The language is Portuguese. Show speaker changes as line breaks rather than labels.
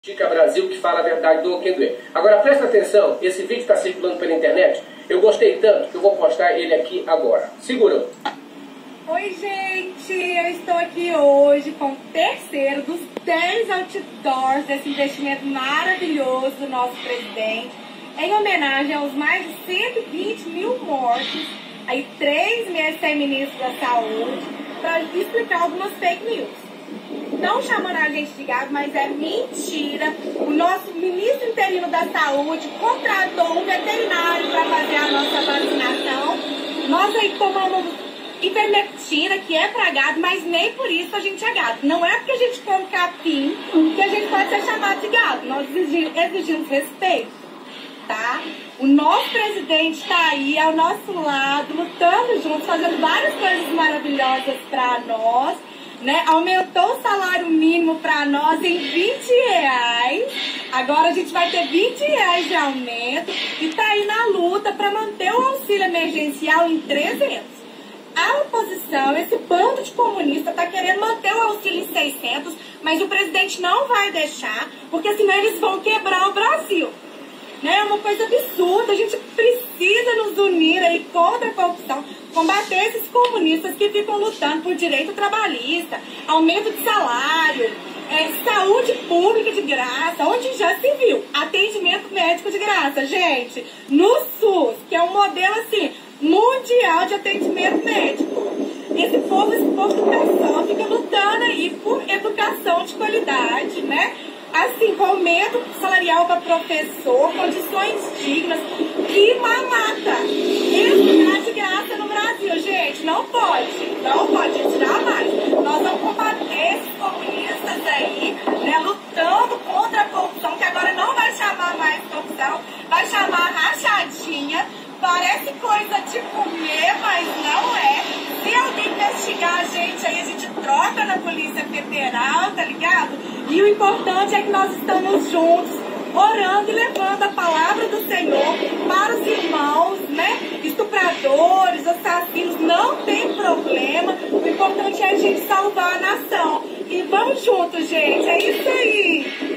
Chica Brasil, que fala a verdade do quem doer. Agora presta atenção, esse vídeo está circulando pela internet. Eu gostei tanto que eu vou postar ele aqui agora. Segura.
Oi gente, eu estou aqui hoje com o terceiro dos 10 outdoors desse investimento maravilhoso do nosso presidente, em homenagem aos mais de 120 mil mortos, aí 3 meses sem ministro da saúde, para explicar algumas fake news. Estão chamando a gente de gado, mas é mentira. O nosso ministro interino da saúde contratou um veterinário para fazer a nossa vacinação. Nós aí tomamos ivermectina, que é para gado, mas nem por isso a gente é gado. Não é porque a gente come capim que a gente pode ser chamado de gado. Nós exigimos respeito, tá? O nosso presidente está aí ao nosso lado, lutando juntos, fazendo várias coisas maravilhosas para nós. Né? Aumentou o salário mínimo para nós em R$20. Agora a gente vai ter R$20 de aumento e está aí na luta para manter o auxílio emergencial em 300. A oposição, esse bando de comunistas, está querendo manter o auxílio em 600, mas o presidente não vai deixar, porque senão eles vão quebrar o Brasil. É uma coisa absurda, a gente precisa nos unir aí contra a corrupção, combater esses comunistas que ficam lutando por direito trabalhista, aumento de salário, saúde pública de graça, onde já se viu, atendimento médico de graça, gente, no SUS, que é um modelo assim, mundial de atendimento médico. Esse povo do pessoal fica lutando aí por educação de qualidade, né? Assim, com aumento salarial para professor, condições dignas, que mamata. Estudar de graça no Brasil, gente, não pode, isso jamais. Nós vamos combater esses comunistas aí, né, lutando contra a corrupção, que agora não vai chamar mais corrupção, vai chamar rachadinha. Parece coisa de comer, mas não é. Se alguém investigar a gente aí, a gente troca na Polícia Federal, tá ligado? E o importante é que nós estamos juntos, orando e levando a palavra do Senhor para os irmãos, né? Estupradores, assassinos, não tem problema. O importante é a gente salvar a nação. E vamos juntos, gente. É isso aí.